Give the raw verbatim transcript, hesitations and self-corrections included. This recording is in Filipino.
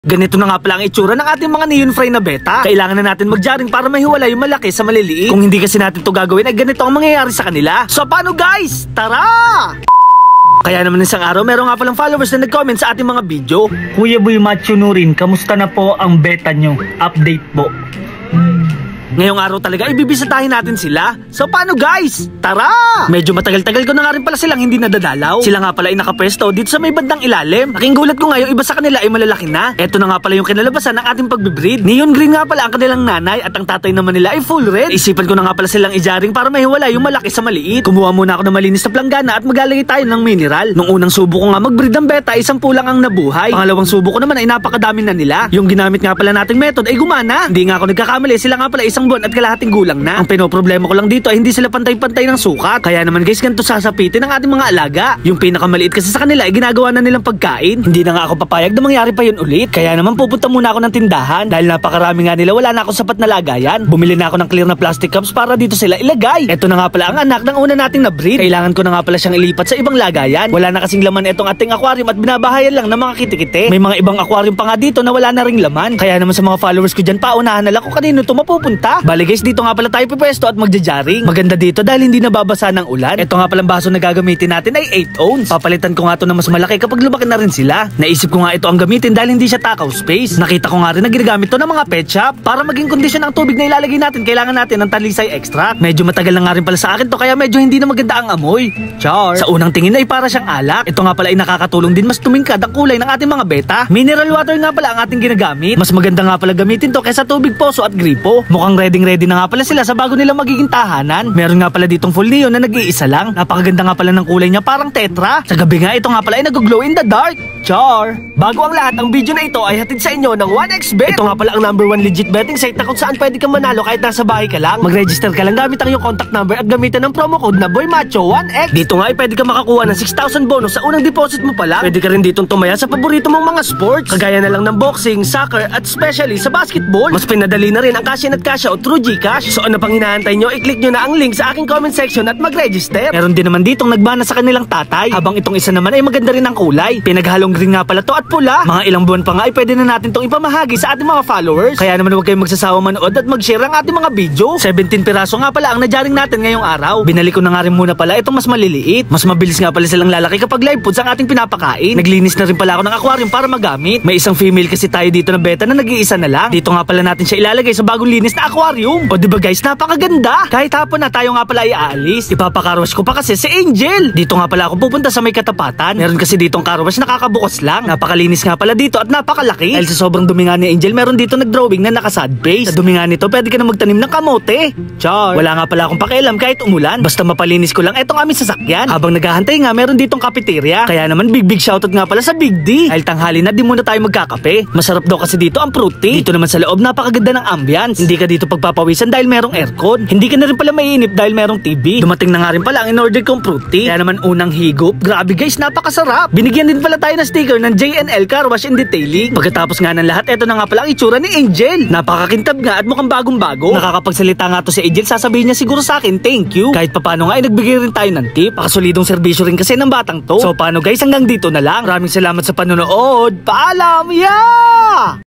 Ganito na nga pala ang itsura ng ating mga neon fry na beta. Kailangan na natin magjaring para mahiwala yung malaki sa maliliit. Kung hindi kasi natin to gagawin ay ganito ang mangyayari sa kanila. So paano guys? Tara! Kaya naman isang araw, meron nga palang followers na nag-comment sa ating mga video. Kuya Boy Macho Nurin, kamusta na po ang beta nyo? Update po. Ngayong araw talaga, ibibisitahin natin sila. So paano guys? Tara! Medyo matagal-tagal ko na nga rin pala silang hindi nadadalaw. Sila nga pala ay nakapwesto dito sa may bandang ilalim. Aking gulat ko nga yung iba sa kanila ay malalaki na. Eto na nga pala yung kinalabasan ng ating pagbibreed. Neon green nga pala ang kanilang nanay at ang tatay naman nila ay full red. Isipan ko na nga pala silang ijaring para mahiwala yung malaki sa maliit. Kumuha muna ako ng malinis na planggana at maglalagay tayo ng mineral. Nung unang subo ko nga magbreed ng beta, isang pulang ang nabuhay. Pangalawang subo ko naman ay napakadami na nila. Yung ginamit nga pala nating method ay gumana. Hindi nga ako nagkakamali, sila nga pala isang buwan at kalahating gulang na. Ang pinoproblema ko lang dito ay hindi sila pantay-pantay ng sukat. Kaya naman guys, ganito sasapitin ng ating mga alaga. Yung pinakamaliit kasi sa kanila ay ginagawa na nilang pagkain. Hindi na nga ako papayag na mangyari pa yun ulit. Kaya naman pupunta muna ako ng tindahan. Dahil napakarami nga nila, wala na akong sapat na lagayan. Bumili na ako ng clear na plastic cups para dito sila ilagay. Ito na nga pala ang anak ng una nating na breed. Kailangan ko na nga pala siyang ilipat sa ibang lagayan. Wala na kasing laman itong ating aquarium at binabahayan lang ng mga kitikite. May mga ibang aquarium pa nga dito na wala na ring laman. Kaya naman sa mga followers ko dyan, paunahan na lang kung kanino ito mapupunta. Bali guys, dito nga pala tayo pwesto at magjajaring. Maganda dito dahil hindi nababasa ng ulan. Ito nga palang baso na gagamitin natin ay eight ounce. Papalitan ko nga ito na mas malaki kapag lumaki na rin sila. Naisip ko nga ito ang gamitin dahil hindi siya takaw space. Nakita ko nga rin na ginagamit to ng mga pet shop. Para maging kondisyon ang tubig na ilalagay natin, kailangan natin ng talisay extract. Medyo matagal na nga rin pala sa akin to kaya medyo hindi na maganda ang amoy. Char. Sa unang tingin ay para siyang alak. Ito nga pala ay nakakatulong din mas tumingkad ang kulay ng ating mga beta. Mineral water nga pala ang ating ginagamit. Mas maganda nga pala gamitin to kaysa tubig poso at gripo. Mukhang ready ready na nga pala sila sa bago nila magiging tahanan. Meron nga pala ditong full neon na nag-iisa lang. Napakaganda nga pala ng kulay niya, parang tetra. Sa gabi nga ito nga pala ay nag-glow in the dark. Char! Bago ang lahat, ang video na ito ay hatid sa inyo ng one x bet. Ito nga pala ang number one legit betting site na kung saan pwede kang manalo kahit nasa bahay ka lang. Mag-register ka lang gamit ang iyong contact number at gamitan ng promo code na BoyMacho one x. Dito nga ay pwede kang makakuha ng six thousand bonus sa unang deposit mo pala. Pwede ka rin ditong tumaya sa paborito mong mga sports. Kagaya na lang ng boxing, soccer at especially sa basketball. Mas pinadali na rin ang cash in at cash out through GCash. So ano pang hinahantay nyo? I-click nyo na ang link sa aking comment section at mag-register. Meron din naman ditong nagbana sa kanilang tatay. Habang itong isa naman ay maganda rin ang kulay. Pinaghalong green nga pala to at pula. Mga ilang buwan pa nga ay pwede na natin itong ipamahagi sa ating mga followers. Kaya naman huwag kayong magsasawa manood at mag-share ang ating mga video. seventeen piraso nga pala ang najaring natin ngayong araw. Binalik ko na nga rin muna pala itong mas maliliit. Mas mabilis nga pala silang lalaki kapag live foods ang ating pinapakain. Naglinis na rin pala ako ng aquarium para magamit. May isang female kasi tayo dito na beta na nag-iisa na lang. Dito nga pala natin siya ilalagay sa bagong linis na aquarium. O diba guys, napakaganda. Kahit hapon na tayo nga pala ay aalis. Ipapakarwash ko pa kasi si Angel. Dito nga pala ako pupunta sa may katapatan. Meron kasi ditong karwash na kakabukas lang. Napakalinis nga pala dito at napakalaki. Dahil sa sobrang dumi nga ni Angel, meron dito nag-drawing na naka-sad face. Sa dumi nga nito, pwede ka na magtanim ng kamote. Char. Wala nga pala akong pakialam kahit umulan. Basta mapalinis ko lang etong aming sasakyan. Habang naghahantay nga, meron ditong cafeteria. Kaya naman big big shoutout nga pala sa Big D. Dahil tanghali na, di muna tayo magkakape. Masarap daw kasi dito ang fruit tea. Dito naman sa loob, napakaganda ng ambience. Hindi ka dito pagpapawisan dahil merong aircon. Hindi ka na rin pala maiinip dahil merong T V. Dumating na nga rin pala ang in-order kong fruit tea. Kaya naman unang higop. Grabe guys, napakasarap. Binigyan din pala tayo ng sticker ng J N L Car Wash and Detailing. Pagkatapos nga ng lahat, eto na nga pala ang itsura ni Angel. Napakakintab nga at mukhang bagong-bago. Nakakapagsalita nga to si Angel, sasabihin niya siguro sa akin, thank you. Kahit papano nga ay nagbigay rin tayo ng tip. Pakasolidong serbisyo rin kasi ng batang to. So paano guys, hanggang dito na lang. Maraming salamat sa panonood. Paalam! Yeah!